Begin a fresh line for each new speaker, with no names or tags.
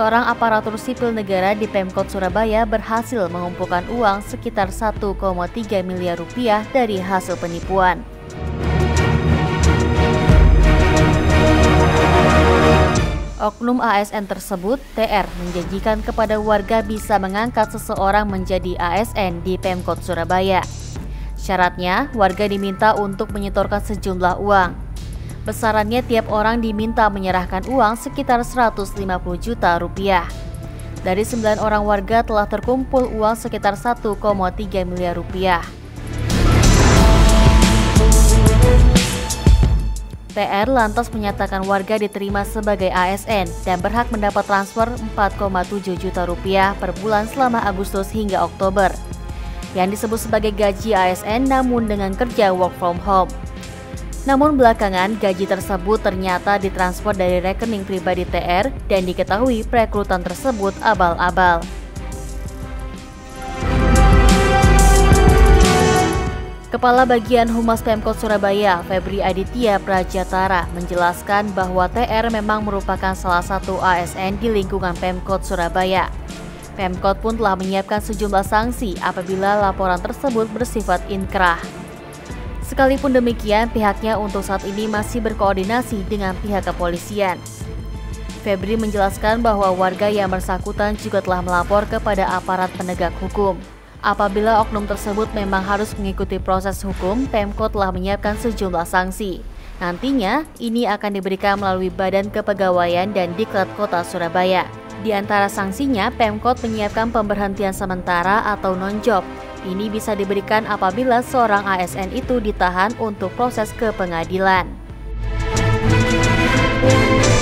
seorang aparatur sipil negara di Pemkot Surabaya berhasil mengumpulkan uang sekitar 1,3 miliar rupiah dari hasil penipuan. Oknum ASN tersebut, TR, menjanjikan kepada warga bisa mengangkat seseorang menjadi ASN di Pemkot Surabaya. Syaratnya, warga diminta untuk menyetorkan sejumlah uang. Besarannya tiap orang diminta menyerahkan uang sekitar 150 juta rupiah. Dari 9 orang warga telah terkumpul uang sekitar 1,3 miliar rupiah. TR lantas menyatakan warga diterima sebagai ASN dan berhak mendapat transfer 4,7 juta rupiah per bulan selama Agustus hingga Oktober, yang disebut sebagai gaji ASN namun dengan kerja work from home. Namun belakangan gaji tersebut ternyata ditransfer dari rekening pribadi TR dan diketahui perekrutan tersebut abal-abal. Kepala Bagian Humas Pemkot Surabaya, Febri Aditya Prajatara, menjelaskan bahwa TR memang merupakan salah satu ASN di lingkungan Pemkot Surabaya. Pemkot pun telah menyiapkan sejumlah sanksi apabila laporan tersebut bersifat inkrah. Sekalipun demikian, pihaknya untuk saat ini masih berkoordinasi dengan pihak kepolisian. Febri menjelaskan bahwa warga yang bersangkutan juga telah melapor kepada aparat penegak hukum. Apabila oknum tersebut memang harus mengikuti proses hukum, Pemkot telah menyiapkan sejumlah sanksi. Nantinya, ini akan diberikan melalui Badan Kepegawaian dan Diklat Kota Surabaya. Di antara sanksinya, Pemkot menyiapkan pemberhentian sementara atau non-job. Ini bisa diberikan apabila seorang ASN itu ditahan untuk proses ke pengadilan.